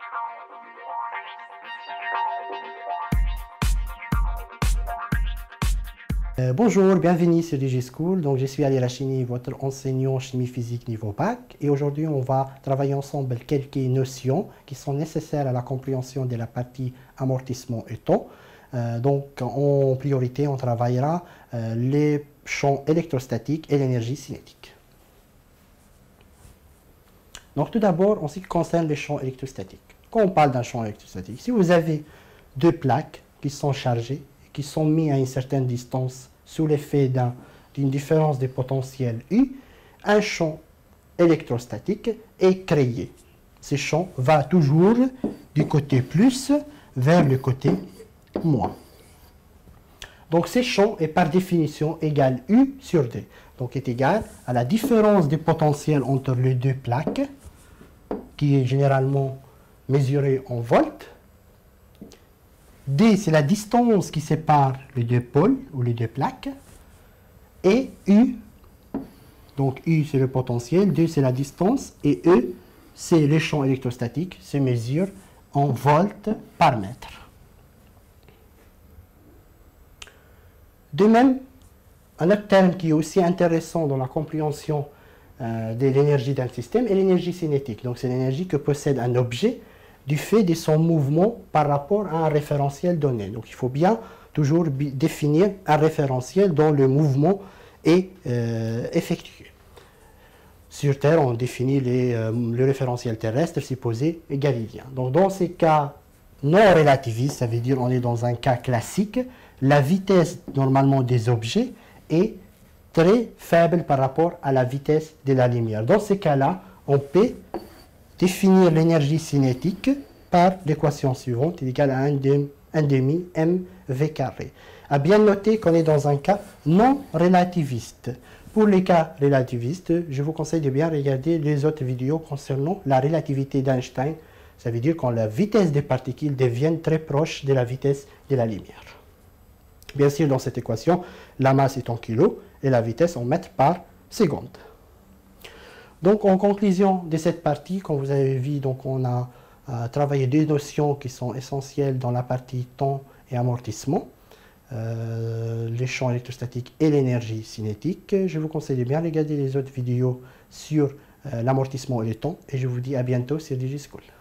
Bonjour, bienvenue sur DigiSchool. Donc, je suis Ali Rachini, votre enseignant chimie physique niveau bac. Et aujourd'hui, on va travailler ensemble quelques notions qui sont nécessaires à la compréhension de la partie amortissement et temps. Donc, en priorité, on travaillera les champs électrostatiques et l'énergie cinétique. Donc, tout d'abord, en ce qui concerne les champs électrostatiques. Quand on parle d'un champ électrostatique, si vous avez deux plaques qui sont chargées, qui sont mises à une certaine distance sous l'effet d'une différence de potentiel U, un champ électrostatique est créé. Ce champ va toujours du côté plus vers le côté moins. Donc ce champ est par définition égal U sur D. Donc est égal à la différence de potentiel entre les deux plaques, qui est généralement mesurée en volts. D, c'est la distance qui sépare les deux pôles ou les deux plaques. Et U, donc U c'est le potentiel, D c'est la distance, et E c'est le champ électrostatique, se mesure en volts par mètre. De même, un autre terme qui est aussi intéressant dans la compréhension de l'énergie d'un système est l'énergie cinétique. Donc c'est l'énergie que possède un objet du fait de son mouvement par rapport à un référentiel donné. Donc il faut bien toujours définir un référentiel dont le mouvement est effectué. Sur Terre, on définit le référentiel terrestre supposé galiléen. Donc dans ces cas non relativistes, ça veut dire on est dans un cas classique, la vitesse normalement des objets est très faible par rapport à la vitesse de la lumière. Dans ces cas-là, on peut définir l'énergie cinétique par l'équation suivante, est égale à 1 demi mv carré. À bien noter qu'on est dans un cas non relativiste. Pour les cas relativistes, je vous conseille de bien regarder les autres vidéos concernant la relativité d'Einstein. Ça veut dire quand la vitesse des particules devient très proche de la vitesse de la lumière. Bien sûr, dans cette équation, la masse est en kilos et la vitesse en mètres par seconde. Donc, en conclusion de cette partie, comme vous avez vu, donc on a travaillé deux notions qui sont essentielles dans la partie temps et amortissement, les champs électrostatiques et l'énergie cinétique. Je vous conseille de bien regarder les autres vidéos sur l'amortissement et le temps, et je vous dis à bientôt sur DigiSchool.